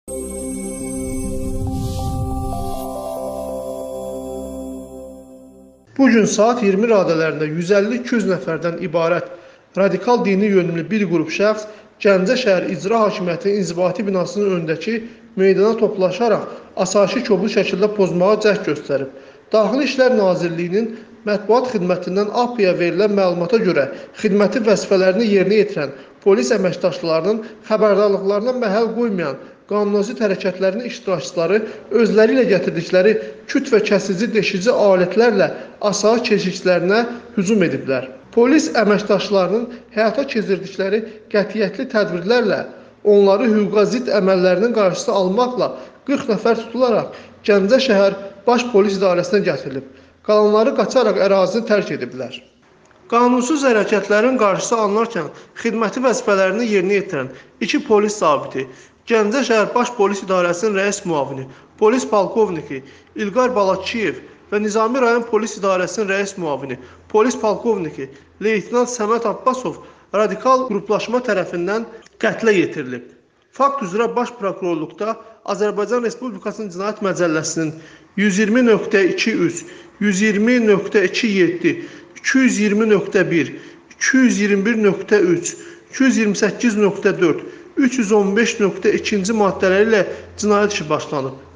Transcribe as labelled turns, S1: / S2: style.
S1: Bugün saat 20 radələrində 150-200 nəfərdən ibarət radikal dini yönümlü bir qrup şəxs Gəncə şəhər İcra Hakimiyyətinin inzibati binasının önündəki meydana toplaşaraq asayişi kobud şəkildə pozmağa cəhd göstərib. Daxili İşlər Nazirliyinin mətbuat xidmətindən APIyə verilən məlumata görə xidməti vəzifələrini yerinə yetirən polis əməkdaşlarının xəbərdarlıqlarına məhəl qoymayan qanunvericilik hərəkətlərinin iştirakçıları özləri ilə gətirdikləri küt və kəsici deşici alətlərlə asayiş keşikçilərinə hücum ediblər. Polis əməkdaşlarının həyata keçirdikləri qətiyyətli tədbirlərlə onları hüquqa zidd əməllərinin qarşısını almaqla 40 nəfər tutularaq Gəncə şəhər Baş Polis İdarəsinə gətirilib. Qalanları qaçaraq ərazini tərk ediblər. Qanunsuz hərəkətlərin qarşısı alınarkən xidməti vəzifələrini yerinə yetirən 2 polis zabiti, Gəncə şəhər Baş Polis İdarəsinin rəis müavini, polis polkovniki İlqar Balakçıyev və Nizami rayon polis idarəsinin rəis müavini, polis polkovniki Leytenant Səməd Abbasov radikal qruplaşma tərəfindən qətlə yetirilib. Fakt üzrə Baş Prokurorluqda Azərbaycan Respublikasının Cinayət Məcəlləsinin 120.2.3, 120.2.7, 220.1, 221.3, 228.4, 315.2-ci maddələri ilə cinayət işi başlanıb.